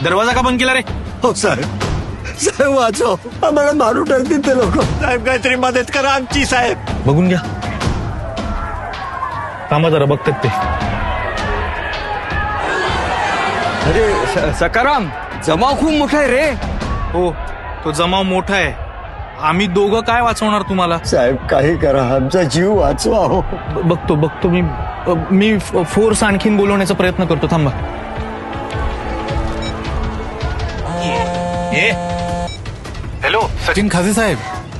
दरवाजा का बंद केला रे? हो साहेब, साहेब वाचव, आम्हाला मारू टाकतील ते लोक. साहेब काहीतरी मदत करा आमची. साहेब बघून घ्या. थांबा जरा, बघतात ते. अरे सकाराम, जमाव खूप मोठा आहे रे. हो, तो जमाव मोठा आहे. आम्ही दोघं काय वाचवणार तुम्हाला? साहेब काही करा, आमचा जीव वाचवा. हो बघतो मी फोर्स आणखीन बोलवण्याचा प्रयत्न करतो. थांबा. हॅलो सचिन खाजे साहेब.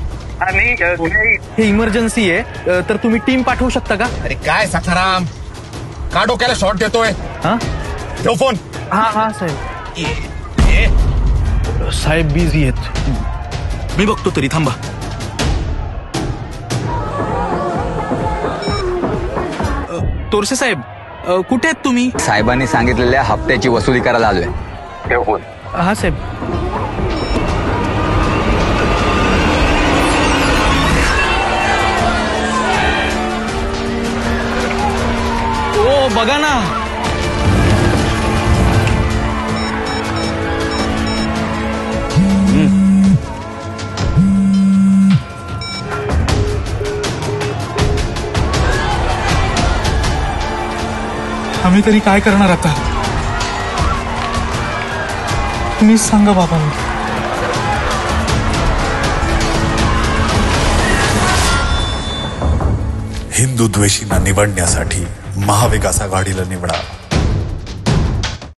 हे इमर्जन्सी आहे, तर तुम्ही टीम पाठवू शकता का? अरे काय सखाराम, का डोक्याला शॉट देतोय? हा ठेव फोन. हा साहेब. साहेब बिझी आहेत, मी बघतो तरी. थांबा. तोरसे साहेब, कुठे आहेत तुम्ही? साहेबांनी सांगितलेल्या हप्त्याची वसुली करायला आलोय. ठेव फोन. हा साहेब. ओ बघा ना, आम्ही तरी काय करणार आता? तुम्हीच सांगा बाबा. हिंदू द्वेषींना निवडण्यासाठी महाविकास आघाडीला निवडा.